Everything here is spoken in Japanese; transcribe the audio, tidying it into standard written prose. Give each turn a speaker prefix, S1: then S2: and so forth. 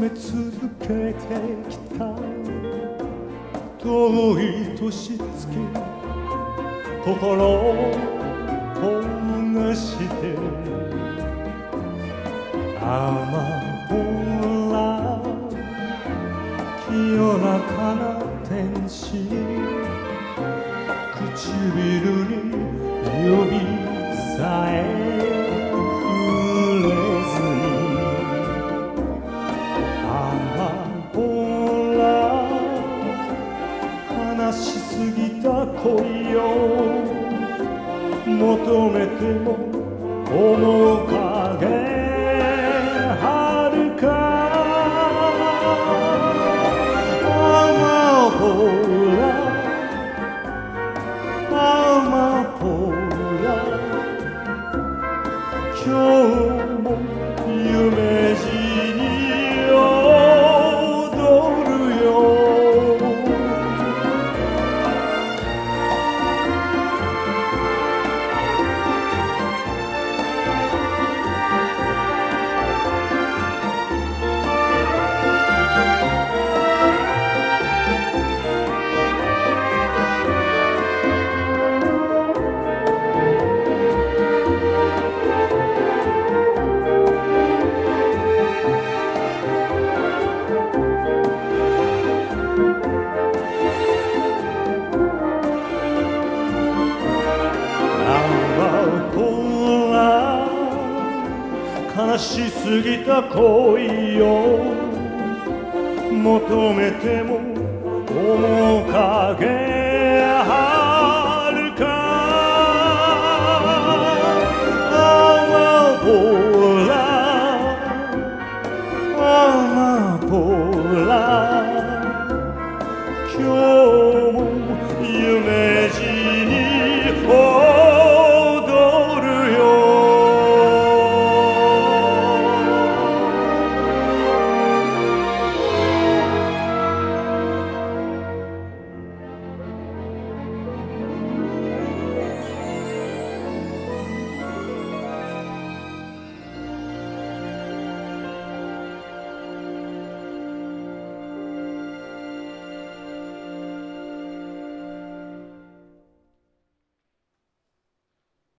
S1: め続けてきた遠い年月心を焦がして雨ほら清らかな天使唇に指さえ触れずにほら悲しすぎた恋を求めても面影はるか雨ほら雨ほら今日も夢路に踊るよ悲しすぎた恋を求めても面影